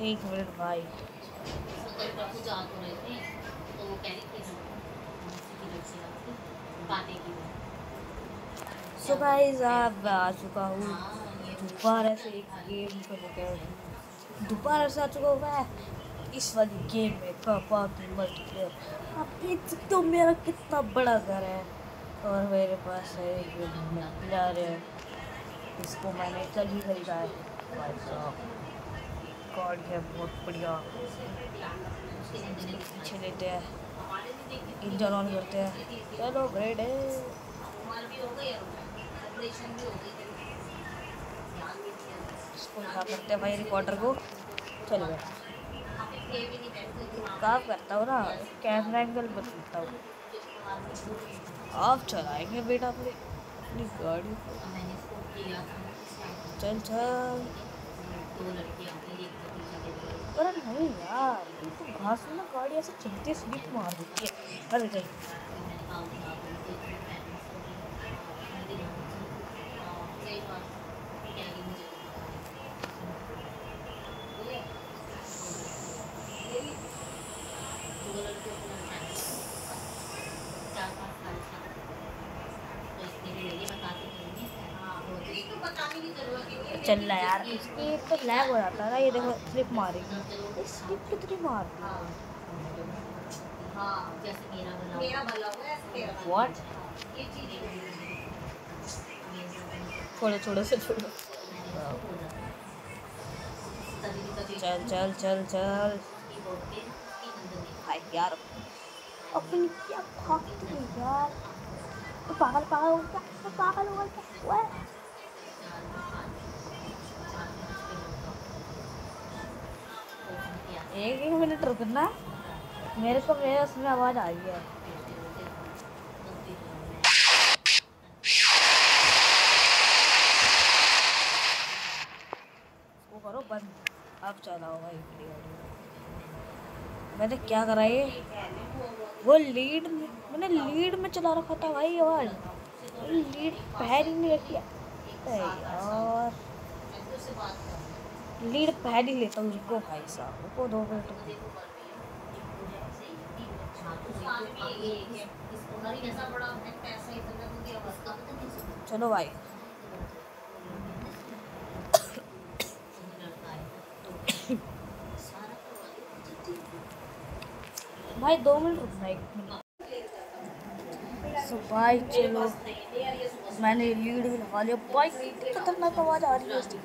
एक मिनट भाई। So guys अब आ चुका हूँ दोबारा से एक गेम को लेकर। दोबारा से आ चुका हूँ मैं इस वाली गेम में पापा मल्टीप्लेयर। आप देख सकते हो मेरा कितना बड़ा घर है और मेरे पास है एक प्लेयर है, इसको मैंने कल ही खरीदा है भाई साहब। गाड़ी है बहुत बढ़िया। पीछे लेते हैं, इंजन ऑन करते हैं, चलो ग्रेड है। इसको क्या करते हैं भाई रिकॉर्डर को। चलो बेटा काम करता हूँ ना, कैमरा एंगल बदलता हूँ। आप चलाएंगे बेटा अपनी गाड़ी। चल चल। अरे नहीं यार, तो घास में ना गाड़ी ऐसे चलती स्लिप मार देती है। अरे नहीं चल रहा यार, इसकी तो लैग हो जाता है ना। ये देखो स्लिप मारेगी, स्लिप कितनी मारती है। व्हाट छोड़ो छोड़ो से छोड़ो। चल चल चल चल भाई यार, अपनी क्या भागती है यार। तो पागल पागल हो क्या, तो पागल हो क्या। एक मिनट रुकना, मेरे को मेरे उसमें आवाज आ रही है। वो करो बंद, अब चलाओ भाई गाड़ी। मैंने क्या करा ये, वो लीड मैंने लीड में चला रखा था भाई। आवाज लीड पैर ही नहीं रखी यार, लीड पैर ही लेता हूँ। रुको भाई साहब, रुको 2 मिनट। चलो भाई भाई 2 मिनट रुकना, 1 मिनट। सो भाई चलो, मैंने लीड भी लगा लिया भाई। खतरनाक आवाज आ रही है उसकी।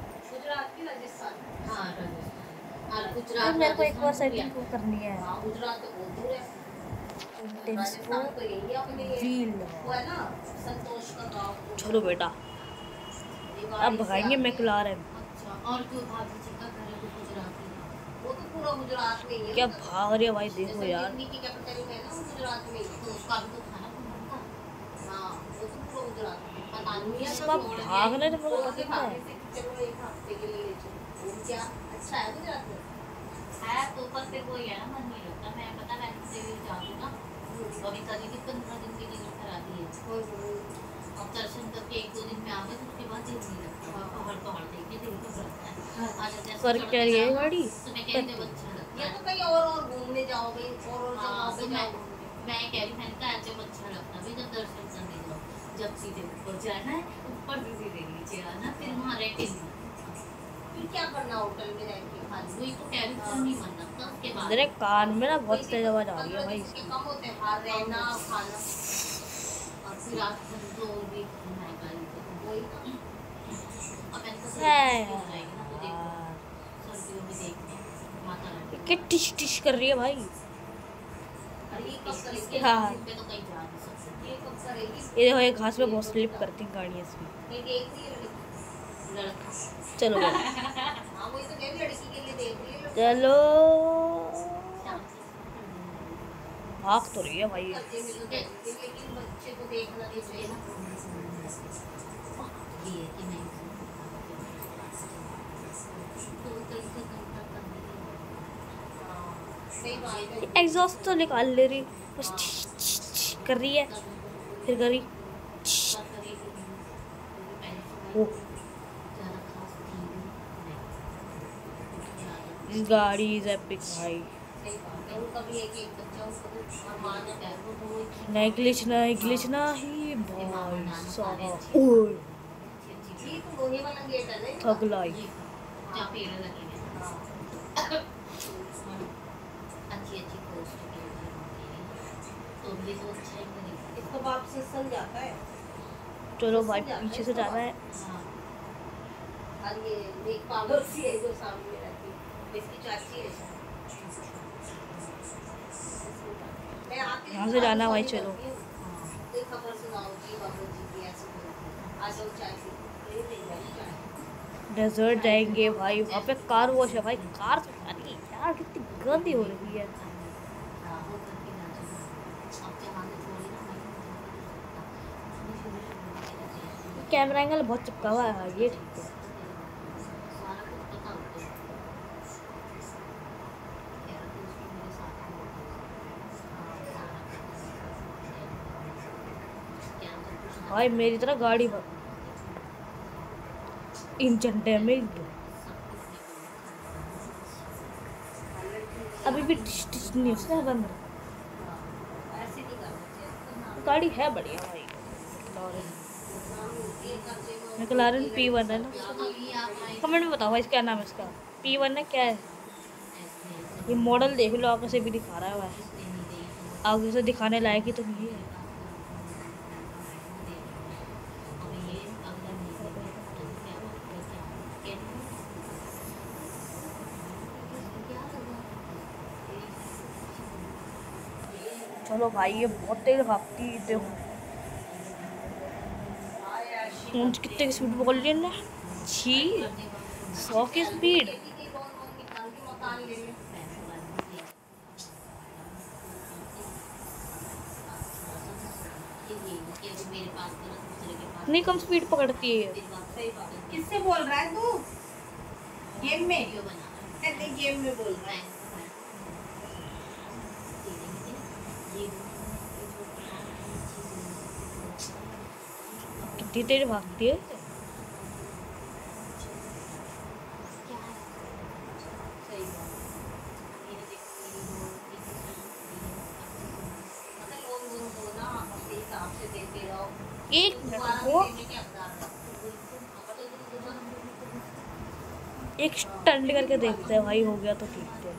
मेरे को एक और सेटिंग को करनी है, व्हील। चलो बेटा अब भगाएंगे मैक्लारेन। क्या भाग रही है भाई, देखो यार। भागने तो मेरे को पसंद है। तो ऊपर से कोई है ना, मन नहीं लगता। मैं पता वैसे जाऊँ ना, अभी कभी भी 15 दिन की टिकट करा दी है। अब दर्शन करके 1-2 दिन में आ गए, उसके बाद दिल नहीं लगता। पहाड़ देख के दिल तो लगता है। पर क्या ये गाड़ी तो मैं कहते हैं अच्छा लगता है, तो कहीं और घूमने जाओगे और जगहों पे जाओगे। मैं कह रही मैंने कहा जब अच्छा लगता है जब दर्शन करने जाओ, जब सीधे ऊपर जाना है ऊपर से सीधे नीचे आना, फिर वहाँ रह के फिर क्या करना होटल में रह के खाली। वही तो कह रही नहीं मन लगता उसके बाद। मेरे कान में ना बहुत तेज आवाज आ रही है भाई इसकी। कम होते हैं रहना खाना और फिर रात भर तो भी महंगाई तो वही ना। अब मैंने तो सर्दियों में देखने माता रानी क्या टिश टिश कर रही है भाई। हाँ ये देखो, ये घास में बहुत स्लिप करती हैं गाड़ियाँ इसमें। चलो चलो भाग तो रही है भाई। एग्जॉस्ट तो निकाल ले रही, बस कर रही है, फिर कर रही। दिस गाड़ी इज एपिक भाई। नहीं ग्लिच नहीं ही भाई साहब। ओए थगलाई इसको बाप से सन जाता है। चलो भाई पीछे से जाना है। और ये एक पड़ोसी है जो सामने रहती है, इसकी चाची है। मैं आती यहाँ से जाना भाई चलो। एक खबर सुनाओ जी बाबू जी की ऐसे आज वो चाय पी डेजर्ट जाएंगे भाई, वहाँ पे कार वॉश है भाई। कार अरे यार कितनी गंदी हो रही है। कैमरा एंगल बहुत चिपका हुआ है, ये ठीक है। भाई मेरी तरह गाड़ी इंजन डैमेज अभी भी नहीं उसका बंद। गाड़ी है बढ़िया भाई। मैक्लारेन P1 है ना। कमेंट में बताओ भाई क्या नाम है इसका। P1 है क्या है ये मॉडल? देख लो आगे से भी दिखा रहा है भाई, आगे से दिखाने लायक ही तो नहीं है। चलो भाई ये बहुत तेज भागती है, देखो कितने की स्पीड बोल रही है ना, 100 की स्पीड। नहीं कम स्पीड पकड़ती है। किससे बोल रहा है तू? गेम में गेम में बोल रहा है। कितनी तेज भागती है। एक मिनट वो एक स्टंट करके देखते हैं भाई, हो गया तो ठीक है।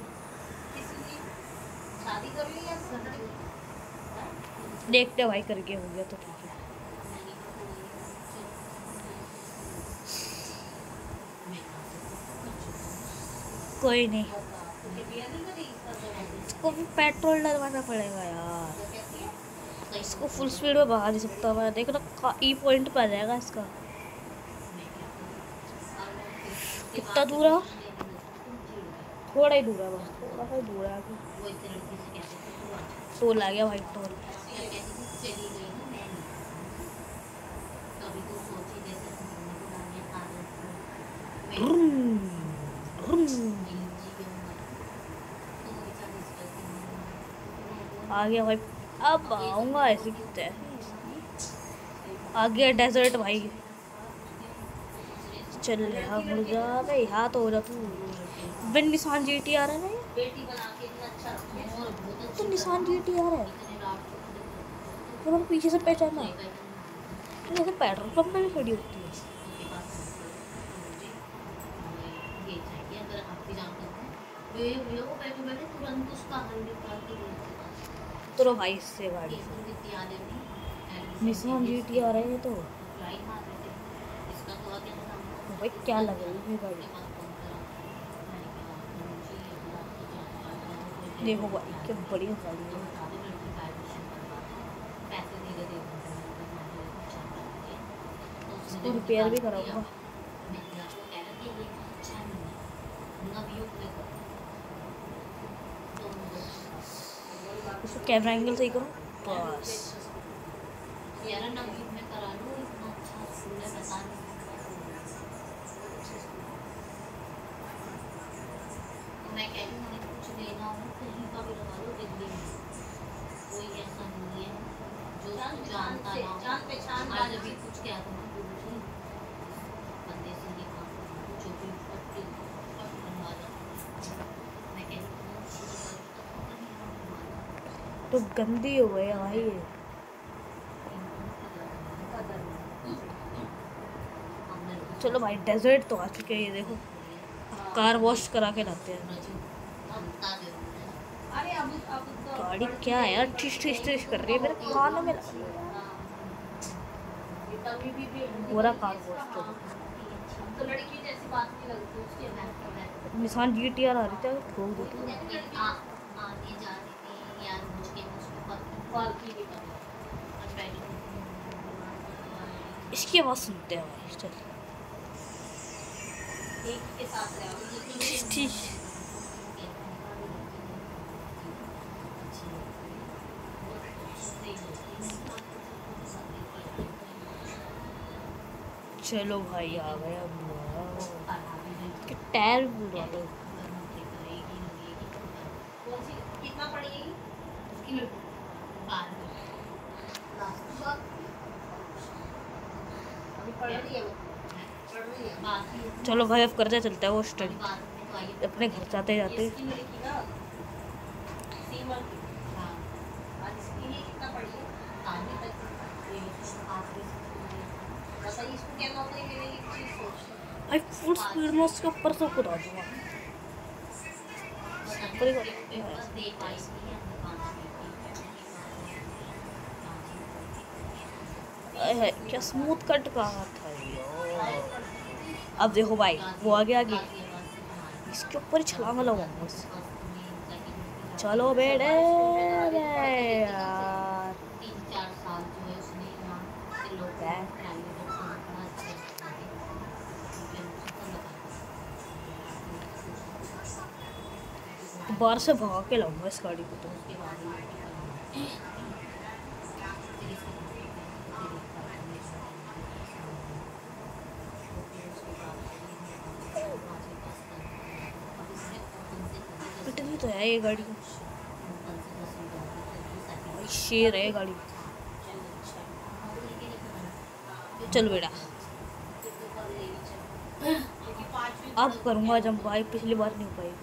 देखते हैं भाई करके हो गया तो ठीक है। कोई नहीं, इसको भी पेट्रोल डलवाना पड़ेगा यार। इसको फुल स्पीड में भगा नहीं सकता मैं। देखो ना ई पॉइंट पर आ जाएगा इसका। कितना दूर है? थोड़ा ही दूर है बस, थोड़ा सा दूर है आगे। टोल आ गया भाई, टोल। आ गया भाई, अब आऊँगा ऐसे कितने। आ गया डेजर्ट भाई। चल यहाँ मुड़ जा भाई, यहाँ तो हो जा तू। बिन निशान GT आ रहा है ना ये, तो निशान GT आ रहा है तो मैंने पीछे से पहचाना। जैसे पेट्रोल पंप में भी खड़ी होती है। तो भाई इससे गाड़ी निशान GT आ रहे हैं तो भाई क्या लग रही है गाड़ी। देखो भाई क्या बढ़िया गाड़ी है। इसको रिपेयर भी कराऊंगा। इसको कैमरा एंगल सही करो बस। मैं कह रही हूँ कुछ लेना हो कहीं का भी लगा लो, दिल्ली में कोई ऐसा नहीं है जो जानता ना हो। जान पहचान आज अभी कुछ क्या था बंदे से जो भी बनवा तो गंदी हो गई है भाई ये। चलो भाई डेजर्ट तो आ चुके हैं, ये देखो कार वॉश करा के लाते हैं। गाड़ी क्या है यार, टिश टिश टिश कर रही है मेरे कानों में लग रही है। पूरा कार वॉश तो लड़की जैसी बात नहीं लगती उसके। निशान GTR आ रही थी, ठोक देती है। आगे जा रही थी यार, मुझके बाल की भी इसकी आवाज़ सुनते हैं भाई, चल एक के साथ रहो। ठीक। चलो भाई आ गया, टायर भी बुलवा दो। कितना पड़ेगी? चलो भाई अब करते चलते हैं वो स्टडी, अपने घर जाते जाते। भाई फुल स्पीड में उसके ऊपर से कूदा दूंगा। क्या स्मूथ कट कहा था यार। अब देखो भाई वो आगे आगे, इसके ऊपर छलांग लगाऊंगा बस। चलो बेटे यार, 3-4 साल जो है उसने बाहर से भगा के लाऊंगा इस गाड़ी को तो। पिटनी तो है ये गाड़ी, शेर है गाड़ी। चल बेटा अब करूँगा जब भाई, पिछली बार नहीं हो पाएगी।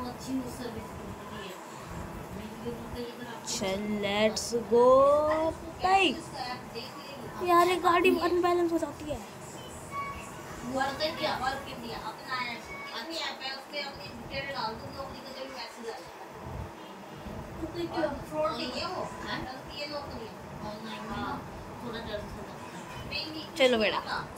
चल लेट्स गो भाई। यार ये गाड़ी अनबैलेंस हो जाती है। चलो बेटा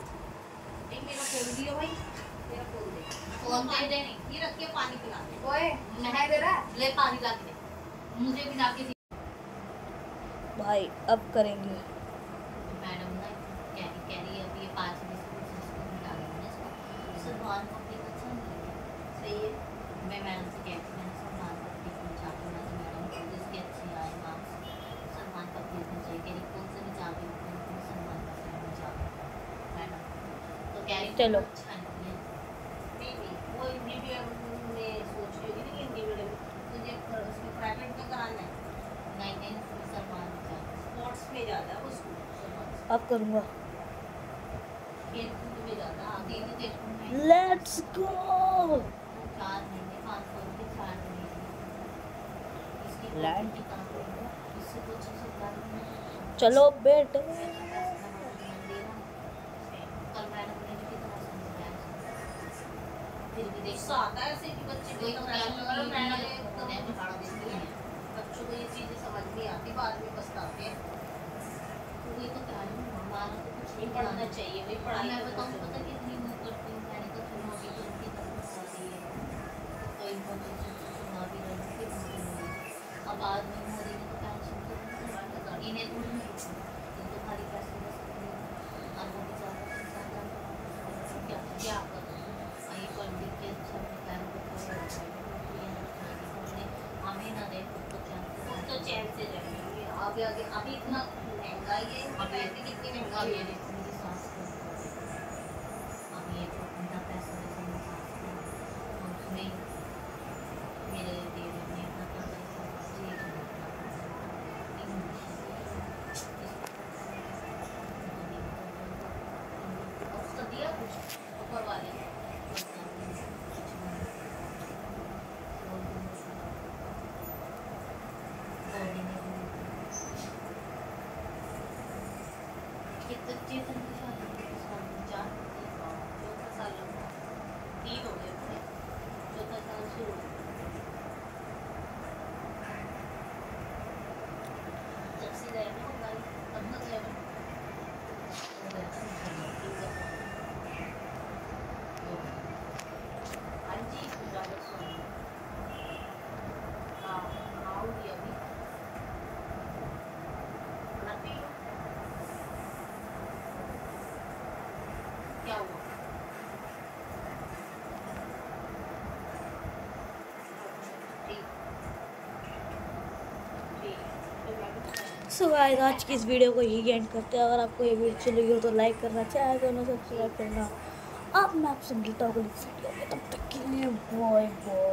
फोन दे दे, ये रख के पानी पिला दे। ओए नहीं दे रहा, ले पानी ला के दे, मुझे भी ला के दे। भाई अब करेंगे। मैडम ना कह रही है अभी ये 5 बिस्कुट इसको मिला देंगे इसको। सलमान पपड़ी अच्छा नहीं है। सही है, मैं मैडम से कहती हूँ मैंने सलमान पपड़ी पूछा तो मैं मैडम को जिसके अच्छे आए मार्क्स सलमान पपड़ी पूछे कि कौन से में जा भी सलमान पपड़ी में जा मैडम तो कह रही चलो अच्छा नहीं है। वो हिंदी में सोच रही होगी ना कि हिंदी मीडियम तुझे उसमें प्राइवेट में कराना है। नहीं उसमें सलमान में जाना, स्पोर्ट्स में ज़्यादा वो स्कूल अब करूँगा। खेल-कूद में ज़्यादा आगे नहीं देखूँ। Let's go. 4 महीने 500 रुपये 4 महीने इसकी लैंड इससे कुछ सरकार में। चलो बेटे कल मैडम ने भी कितना समझाया, फिर भी गुस्सा आता है ऐसे कि बच्चे को मैडम ने बिगाड़ देती है। बच्चों को ये चीज़ें समझ नहीं आती, बाद में पछताते हैं। तो ये तो क्या है, हमारा तो कुछ नहीं पढ़ाना चाहिए भाई। पढ़ाई मैं बताऊँ पता कितनी मैं करती हूँ, मैंने तो सुना भी तो उनकी तरफ बताती है तो इन्फॉर्मेशन सुना भी रही थी। अब बाद में मोदी ने तो पेंशन तो इन्हें तो तुम्हारी पैसे बस और वो बेचारा क्या ये पढ़ लिख के अच्छा हमें ना दे तो चैन से जाएंगे आगे आगे। अभी इतना महंगाई है, अभी कितनी महंगाई है मेरी सास को। अभी ये तो इतना पैसा उसमें मेरे देवर ने इतना उसका दिया कुछ ऊपर वाले चेतन की शादी 4 साल लगा, 3 हो गए पूरे, 4था साल शुरू। जब से गए ना वो गाड़ी तब तक गए ना। हाँ जी राजा स्वामी। हाँ खाऊंगी अभी, खाना पी लो। क्या हुआ? ठीक ठीक। सो गाइस आज की इस वीडियो को यही एंड करते हैं। अगर आपको ये वीडियो अच्छी लगी हो तो लाइक करना, चैनल को सब्सक्राइब करना। अब मैं आपसे मिलता हूँ नेक्स्ट वीडियो में, तब तक के लिए बाय बाय।